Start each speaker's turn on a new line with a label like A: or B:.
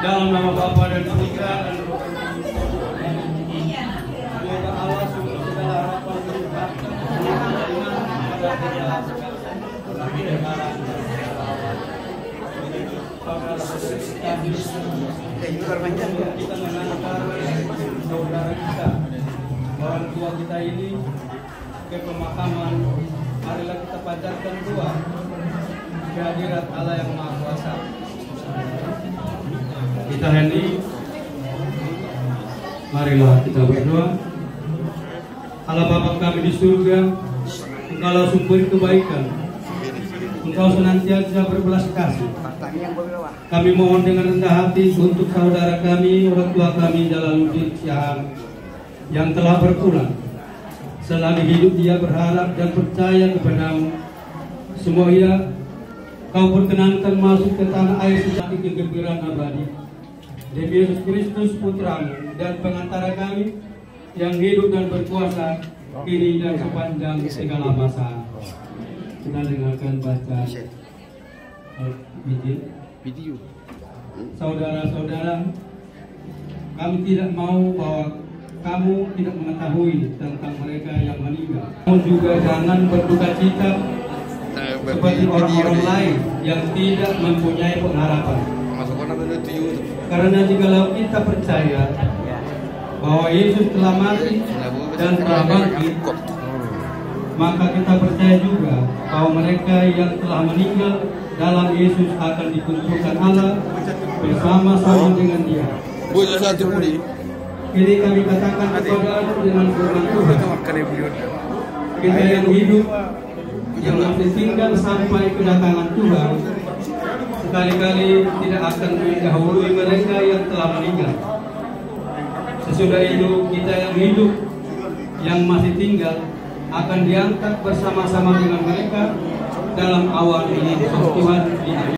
A: Dalam nama Bapa dan Putra dan Roh Kudus. Semoga Allah sungguh segala harapan berkata pada kita lagi dengaran kita mengantar saudara kita, orang tua kita ini ke pemakaman. Marilah kita panjatkan doa kehadirat Allah yang Maha Kuasa. Kita hening, marilah kita berdoa. Allah Bapa kami di surga, Engkaulah sumber kebaikan, Engkau senantiasa berbelas kasih. Kami mohon dengan rendah hati untuk saudara kami, orang tua kami Jalaluddin Syaham yang telah berpulang. Selagi hidup dia berharap dan percaya kepadamu. Semua ia Kau perkenankan masuk ke tanah air seperti kegembiraan abadi. Demi Yesus Kristus Putramu dan pengantara kami yang hidup dan berkuasa kini dan sepanjang segala masa. Kita dengarkan baca video. Saudara-saudara, kami tidak mau bahwa kamu tidak mengetahui tentang mereka yang meninggal. Kamu juga jangan berduka cita seperti orang-orang lain yang tidak mempunyai pengharapan. Karena jikalau kita percaya bahwa Yesus telah mati dan telah bangkit, maka kita percaya juga bahwa mereka yang telah meninggal dalam Yesus akan dikumpulkan Allah bersama-sama dengan Dia. Ini kami katakan kepada dengan firman Tuhan. Kita yang hidup, yang masih tinggal sampai kedatangan Tuhan, sekali-kali tidak akan mendahului mereka yang telah meninggal. Sesudah itu kita yang hidup, yang masih tinggal, akan diangkat bersama-sama dengan mereka dalam awan ini Tuhan.